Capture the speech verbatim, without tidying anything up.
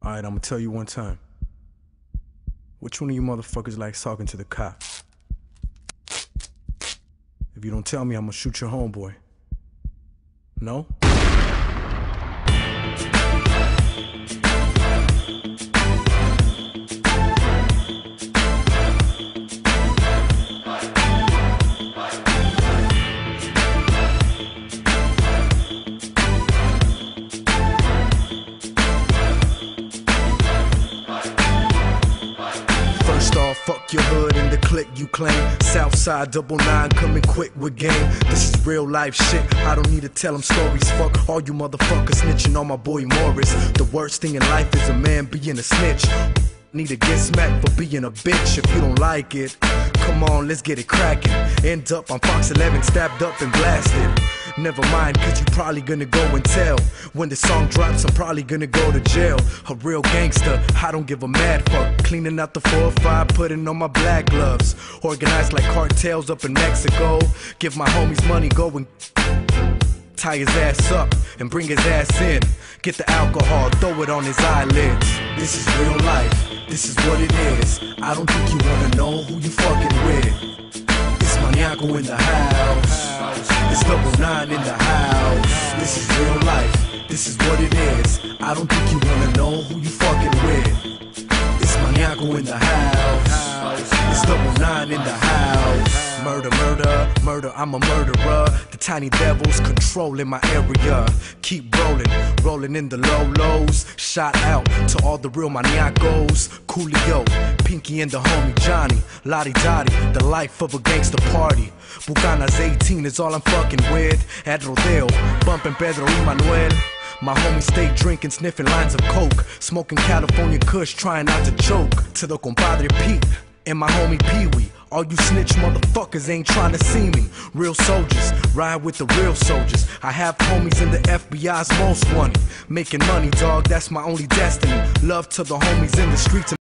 Alright, I'ma tell you one time. Which one of you motherfuckers likes talking to the cops? If you don't tell me, I'ma shoot your homeboy. No? First off, fuck your hood and the clique you claim. Southside double nine coming quick with game. This is real life shit, I don't need to tell them stories. Fuck all you motherfuckers snitching on my boy Morris. The worst thing in life is a man being a snitch. Need to get smacked for being a bitch if you don't like it. Come on, let's get it cracking. End up on Fox eleven, stabbed up and blasted. Never mind, cause you probably gonna go and tell. When the song drops, I'm probably gonna go to jail. A real gangster, I don't give a mad fuck. Cleaning out the four oh five, putting on my black gloves. Organized like cartels up in Mexico. Give my homies money, go and tie his ass up and bring his ass in. Get the alcohol, throw it on his eyelids. This is real life, this is what it is. I don't think you wanna know who you fucking with. It's Maniaco in the house. It's double nine in the house. This is real life, this is what it is. I don't think you wanna know who you fucking with. It's Maniaco in the house. It's double nine in the house. Murder, murder, murder, I'm a murderer. The tiny devils controlling my area. Keep rolling, rolling in the low lows. Shout out to all the real maniacos. Coolio, Pinky and the homie Johnny. Lottie Dottie, the life of a gangster party. Bucanas eighteen is all I'm fucking with. At Rodeo, bumping Pedro y Manuel. My homies stay drinking, sniffing lines of coke. Smoking California Kush, trying not to choke. To the compadre Pete and my homie Pee-wee. All you snitch motherfuckers ain't trying to see me. Real soldiers, ride with the real soldiers. I have homies in the F B I's most wanted. Making money, dog, that's my only destiny. Love to the homies in the streets.